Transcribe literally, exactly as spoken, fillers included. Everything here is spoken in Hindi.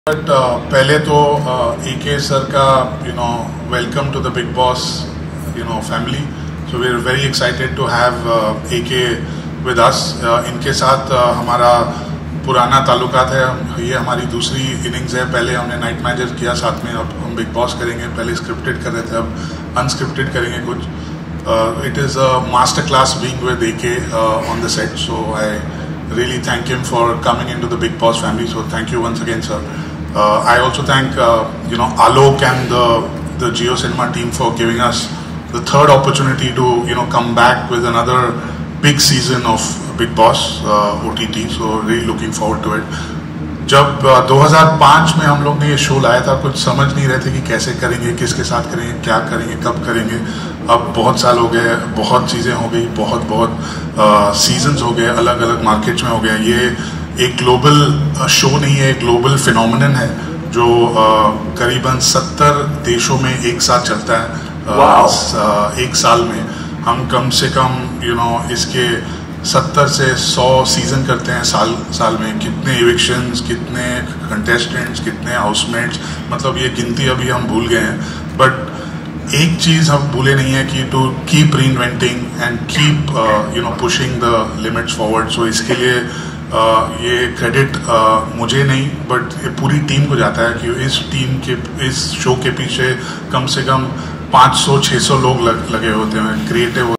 बट uh, पहले तो ए के सर का you know welcome to the Bigg Boss you know family. So we are very excited to have A K with अस. इनके साथ uh, हमारा पुराना ताल्लुकात है. ये हमारी दूसरी इनिंग्स है. पहले हमने नाइट मैनेजर किया साथ में, अब हम बिग बॉस करेंगे. पहले स्क्रिप्टेड कर रहे थे, अब अनस्क्रिप्टेड करेंगे कुछ. It is a master class being with A K on the set. So I really thank him for coming into the Big Boss family. So thank you once again, sir. Uh, I also thank uh, you know Alok and the the Jio Cinema team for giving us the third opportunity to you know come back with another big season of Big Boss uh, O T T. So really looking forward to it. जब uh, दो हज़ार पाँच में हम लोग ने ये शो लाया था, कुछ समझ नहीं रहे थे कि कैसे करेंगे, किसके साथ करेंगे, क्या करेंगे, कब करेंगे. अब बहुत साल हो गए, बहुत चीज़ें हो गई, बहुत बहुत सीजन्स हो गए, अलग अलग मार्केट्स में हो गए. ये एक ग्लोबल शो नहीं है, एक ग्लोबल फिनोमिनन है जो uh, करीबन सत्तर देशों में एक साथ चलता है. uh, wow. एक साल में हम कम से कम यू you नो know, इसके सत्तर से सौ सीजन करते हैं साल साल में. कितने इविक्शंस, कितने कंटेस्टेंट्स, कितने हाउसमेट्स, मतलब ये गिनती अभी हम भूल गए हैं. बट एक चीज़ हम भूले नहीं है कि to keep reinventing and keep you know pushing the limits forward. So इसके लिए uh, ये क्रेडिट uh, मुझे नहीं बट ये पूरी टीम को जाता है कि इस टीम के इस शो के पीछे कम से कम पाँच सौ छह सौ लोग लग, लगे होते हैं, क्रिएटिव